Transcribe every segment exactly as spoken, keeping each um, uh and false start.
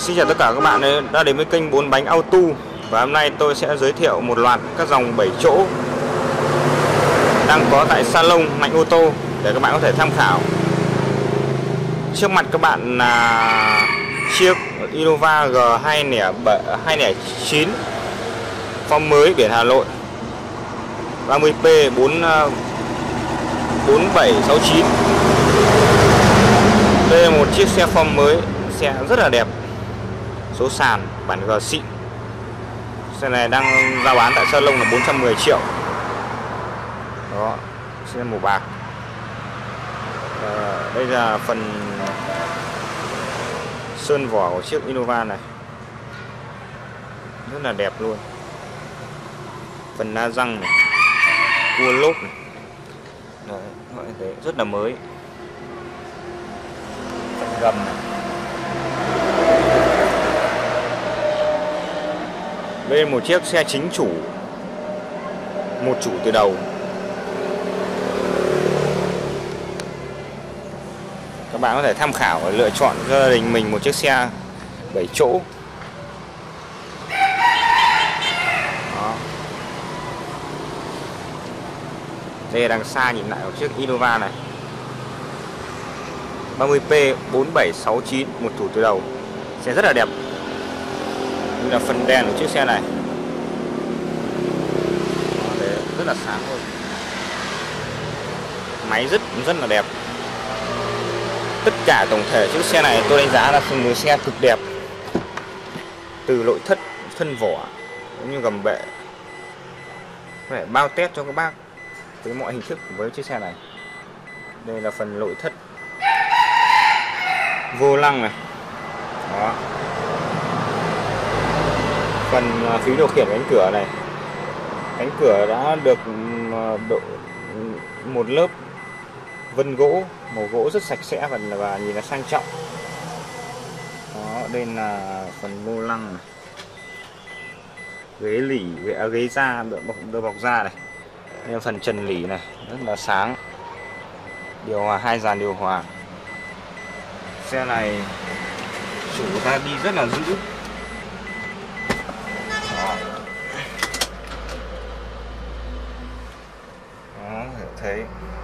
Xin chào tất cả các bạn đã đến với kênh bốn bánh auto. Và hôm nay tôi sẽ giới thiệu một loạt các dòng bảy chỗ đang có tại salon Mạnh ô tô để các bạn có thể tham khảo. Trước mặt các bạn là chiếc Innova G hai không chín form mới biển Hà Nội ba mươi P bốn bảy sáu chín. Đây là một chiếc xe form mới, xe rất là đẹp, số sàn bản G xịn. Xe này đang giao bán tại salon là bốn trăm mười triệu. Đó, xe màu bạc. À, đây là phần sơn vỏ của chiếc Innova này, rất là đẹp luôn. Phần la răng này, cua lốp này. Đấy, mọi người thấy rất là mới. Phần gầm này. Đây là một chiếc xe chính chủ, một chủ từ đầu. Các bạn có thể tham khảo và lựa chọn cho gia đình mình một chiếc xe bảy chỗ. Đó. Đây đằng xa nhìn lại một chiếc Innova này ba mươi P bốn bảy sáu chín, một chủ từ đầu. Xe rất là đẹp. Đây là phần đèn của chiếc xe này. Đấy, rất là sáng luôn. Máy rất rất là đẹp. Tất cả tổng thể chiếc xe này tôi đánh giá là một xe cực đẹp. Từ nội thất, thân vỏ cũng như gầm bệ, có thể bao test cho các bác với mọi hình thức với chiếc xe này. Đây là phần nội thất, vô lăng này. Đó. Phần phím điều khiển cánh cửa này, cánh cửa đã được độ một lớp vân gỗ, màu gỗ rất sạch sẽ và, và nhìn nó sang trọng. Đó, đây là phần vô lăng này, ghế lỉ, ghế, ghế da được bọc, được bọc da này. Đây là phần trần lỉ này, rất là sáng. Điều hòa, hai dàn điều hòa. Xe này chủ ta đi rất là dữ. Đó, Đó thấy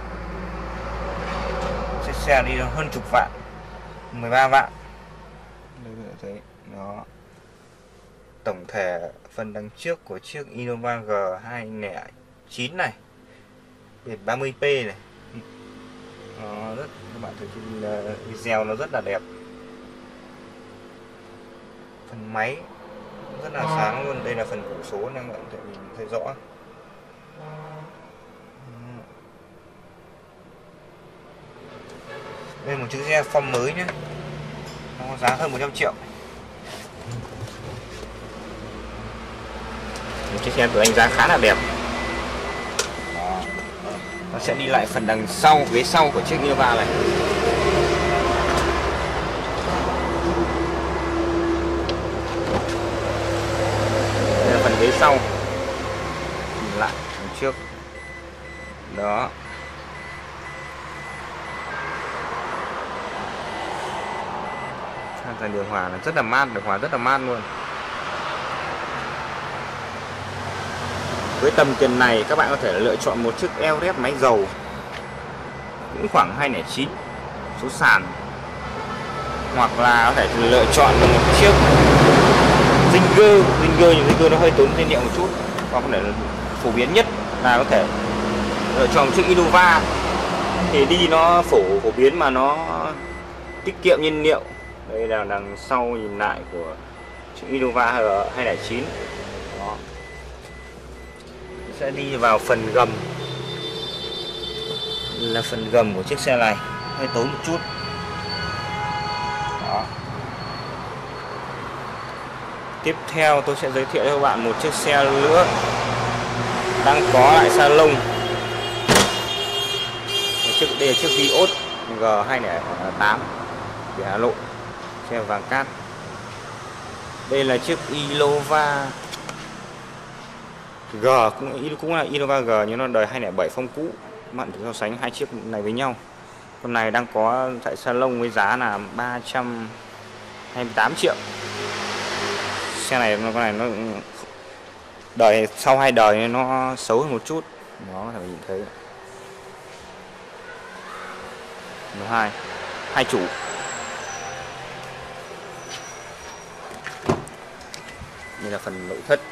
chiếc xe đi hơn chục vạn, mười ba vạn. Đây thấy đó. Tổng thể phần đằng trước của chiếc Innova G hai không chín này, biển ba mươi P này. Đó, rất, các bạn thấy video nó rất là đẹp. Phần máy rất là sáng luôn. Đây là phần củ số nên các bạn có thể nhìn thấy rõ. Đây là một chiếc xe form mới nhé, nó có giá hơn một trăm triệu. Một chiếc xe tôi đánh giá khá là đẹp. Đó. Nó sẽ đi lại phần đằng sau, ghế sau của chiếc Innova này. Đây là phần ghế sau, nhìn lại phần trước. Đó. Dàn điều hòa là rất là mát, điều hòa rất là mát luôn. Với tầm tiền này các bạn có thể lựa chọn một chiếc Everest máy dầu cũng khoảng hai không chín số sàn, hoặc là có thể lựa chọn một chiếc Zinger. Zinger nhưng Zinger nó hơi tốn nhiên liệu một chút, hoặc có thể phổ biến nhất là có thể lựa chọn một chiếc Innova thì đi nó phổ phổ biến mà nó tiết kiệm nhiên liệu. Đây là đằng sau nhìn lại của chiếc Innova G hai không chín. Đó. Sẽ đi vào phần gầm. Là phần gầm của chiếc xe này hơi tối một chút. Đó. Tiếp theo tôi sẽ giới thiệu cho các bạn một chiếc xe nữa đang có lại salon. Chiếc đây là chiếc Vios G hai không tám của Hà Nội, xe vàng cát. Đây là chiếc Innova G, cũng cũng là Innova G nhưng nó đời hai không bảy phong cũ. Bạn thử so sánh hai chiếc này với nhau. Con này đang có tại salon với giá là ba trăm hai mươi tám triệu. Xe này nó con này nó đời sau hai đời nó xấu hơn một chút, nó có thể nhìn thấy. Số hai, hai chủ. Đây là phần nội thất.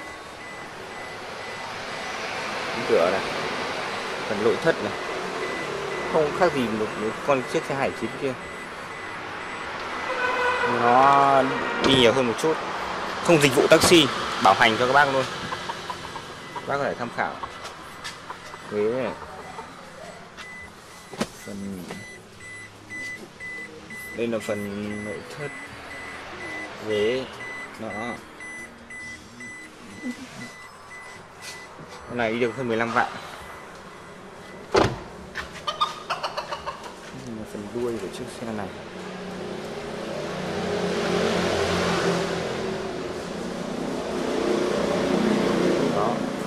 Cánh cửa này, phần nội thất này không khác gì một con chiếc xe Hải chín kia, nó đi nhiều hơn một chút. Không dịch vụ taxi, bảo hành cho các bác luôn, các bác có thể tham khảo. Ghế này, phần đây là phần nội thất ghế đó. Con này đi được hơn mười lăm vạn. Đây là phần đuôi của chiếc xe này. Đó.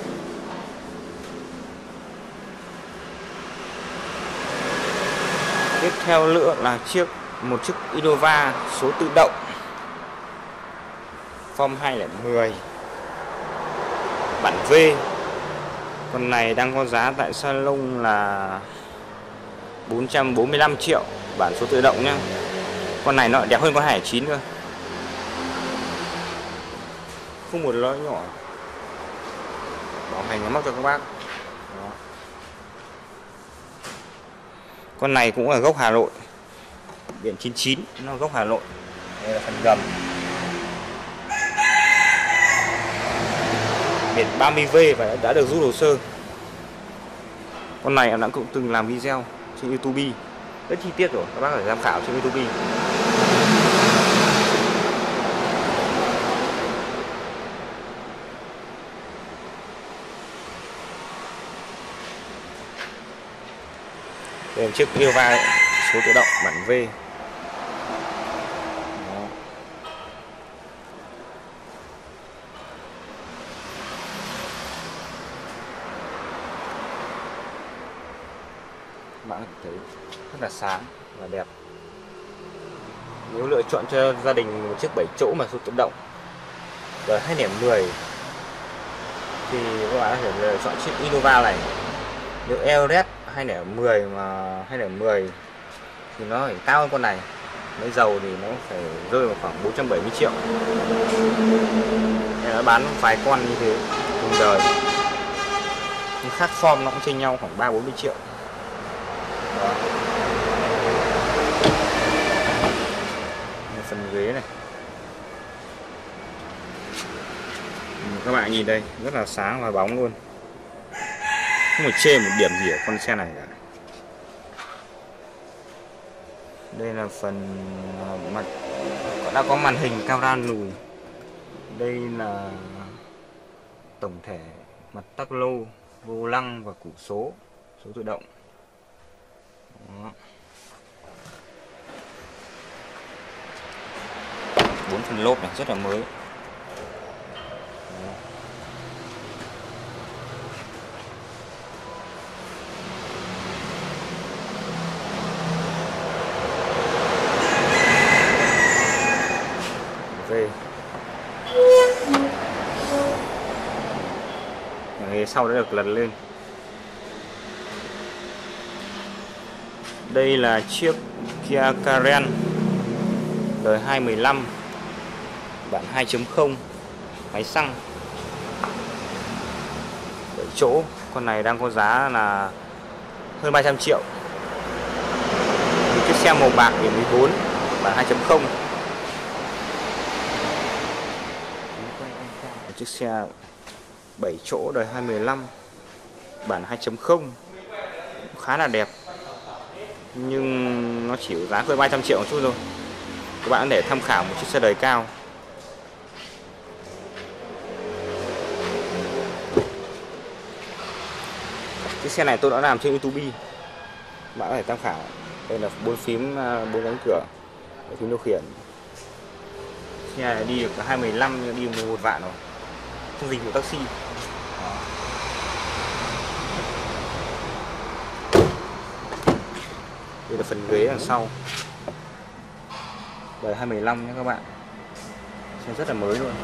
Tiếp theo nữa là chiếc một chiếc Innova số tự động form hai không một không bản V. Con này đang có giá tại salon là bốn trăm bốn mươi lăm triệu, bản số tự động nhá. Con này nó đẹp hơn con Hải chín cơ, không một lỗi nhỏ, bảo hành mắc cho các bác. Đó. Con này cũng ở gốc Hà Nội, biển chín chín, nó gốc Hà Nội. Đây là phần gầm, biển ba mươi V và đã được rút hồ sơ. Con này em đã cũng từng làm video trên YouTube rất chi tiết rồi, các bác có thể tham khảo trên YouTube. Đây là chiếc Innova số tự động bản V. Đó. Bạn có thể thấy rất là sáng và đẹp. Nếu lựa chọn cho gia đình một chiếc bảy chỗ mà số tự động đời hai không một không thì các bạn có thể lựa chọn chiếc Innova này. Nếu e rờ e hai không một không mà hai không một không thì nó phải cao hơn con này. Lấy dầu thì nó phải rơi vào khoảng bốn trăm bảy mươi triệu. Nó bán vài con như thế cùng đời, nhưng khác form nó cũng chênh nhau khoảng ba bốn mươi triệu. Đó. Phần ghế này, các bạn nhìn đây rất là sáng và bóng luôn, không phải chê một điểm gì ở con xe này cả. Đây là phần mặt đã có màn hình camera lùi. Đây là tổng thể mặt tắc lô, vô lăng và củ số số tự động. Đó. Bốn phần lốp này rất là mới. Đó. Về ghế sau đã được lật lên. Đây là chiếc Kia Carens đời hai không một lăm bản hai chấm không máy xăng bảy chỗ. Con này đang có giá là hơn ba trăm triệu. Chiếc xe màu bạc biển mười bốn bản hai chấm không. Chiếc xe bảy chỗ đời hai không một lăm bản hai chấm không khá là đẹp, nhưng nó chỉ giá hơn ba trăm triệu một chút thôi. Các bạn để tham khảo một chiếc xe đời cao. Chiếc xe này tôi đã làm trên YouTube, bạn có thể tham khảo. Đây là bốn phím, bốn cánh cửa, phím điều khiển. Xe này đi được hai mươi lăm nhưng đi mười một vạn rồi, không dịch vụ taxi. Đây là phần ghế đằng sau đời hai không một lăm nhé các bạn. Xe rất là mới luôn.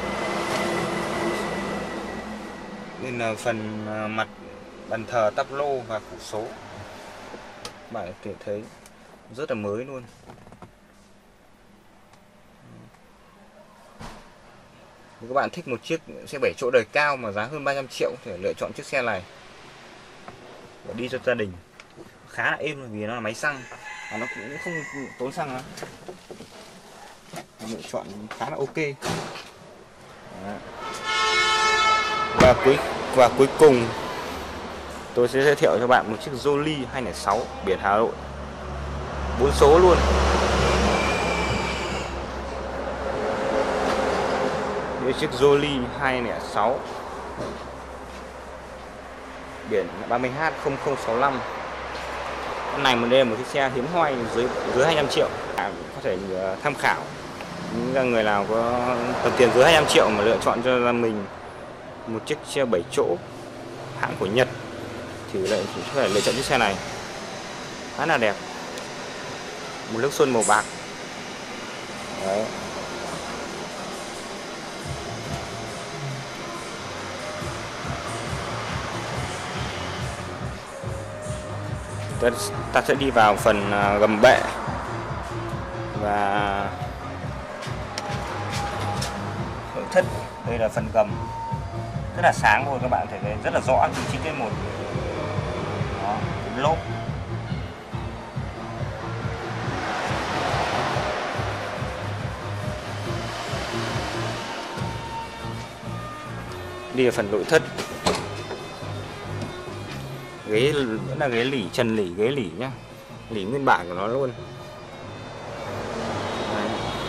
Nên là phần mặt bàn thờ, tắp lô và củ số bạn có thể thấy rất là mới luôn. Nếu các bạn thích một chiếc xe bảy chỗ đời cao mà giá hơn ba trăm triệu, thì lựa chọn chiếc xe này để đi cho gia đình. Khá là êm vì nó là máy xăng và nó cũng không tốn xăng lắm. Lựa chọn khá là ok. Đó. Và cuối và cuối cùng tôi sẽ giới thiệu cho bạn một chiếc Jolie hai không sáu biển Hà Nội, bốn số luôn. Đây chiếc Jolie hai không sáu biển ba mươi H không không sáu lăm. Con này một đây là một chiếc xe hiếm hoi dưới dưới hai trăm triệu. À, có thể tham khảo những người nào có tầm tiền dưới hai trăm triệu mà lựa chọn cho mình một chiếc xe bảy chỗ hãng của Nhật thì lại có thể lựa chọn chiếc xe này, khá là đẹp, một nước sơn màu bạc. Đấy. Ta, ta sẽ đi vào phần gầm bệ và nội thất. Đây là phần gầm rất là sáng luôn, các bạn có thể thấy rất là rõ từng chi tiết một. Đó, lốp đi vào phần nội thất. Ghế vẫn là ghế lỉ, trần lỉ, ghế lỉ nhá, lỉ nguyên bản của nó luôn. Đấy.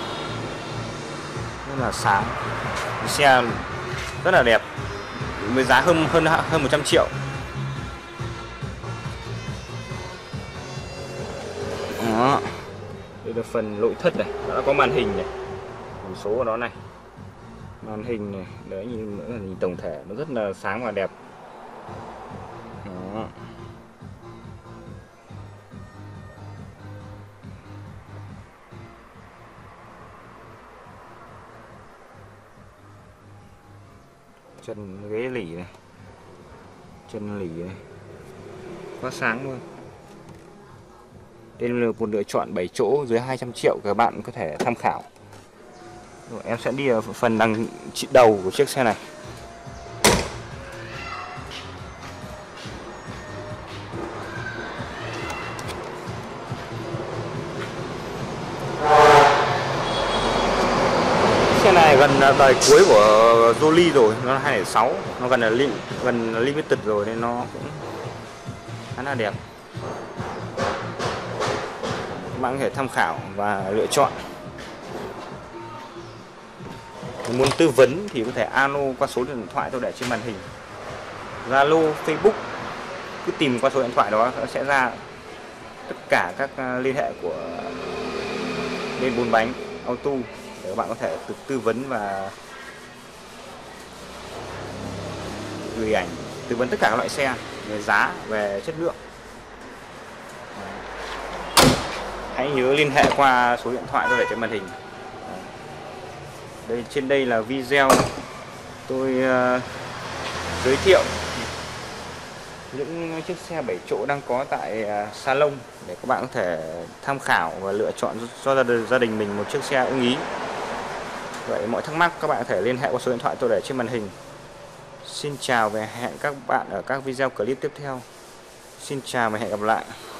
Rất là sáng, xe rất là đẹp, với giá hơn hơn hơn một trăm triệu. Đó. Đây là phần nội thất này, nó đã có màn hình này, một số của nó này, màn hình này, đấy, nhìn nữa là nhìn tổng thể nó rất là sáng và đẹp. Đó. Chân ghế lỉ này, chân lỉ này, quá sáng luôn. Đây là một lựa chọn bảy chỗ dưới hai trăm triệu, các bạn có thể tham khảo. Rồi, em sẽ đi vào phần đằng đầu của chiếc xe này. Xe này gần đời cuối của Jolie rồi, nó là hai không sáu, nó gần là li, gần là limited rồi nên nó cũng khá là đẹp. Các bạn có thể tham khảo và lựa chọn. Nếu muốn tư vấn thì có thể alo qua số điện thoại tôi để trên màn hình. Zalo, Facebook, cứ tìm qua số điện thoại đó nó sẽ ra tất cả các liên hệ của bên bốn bánh auto để các bạn có thể tự tư vấn và gửi ảnh, tư vấn tất cả các loại xe về giá, về chất lượng. Hãy nhớ liên hệ qua số điện thoại tôi để trên màn hình. Đây, trên đây là video tôi uh, giới thiệu những chiếc xe bảy chỗ đang có tại uh, salon để các bạn có thể tham khảo và lựa chọn cho gia đình mình một chiếc xe ưng ý. Vậy mọi thắc mắc các bạn có thể liên hệ qua số điện thoại tôi để trên màn hình. Xin chào và hẹn các bạn ở các video clip tiếp theo. Xin chào và hẹn gặp lại.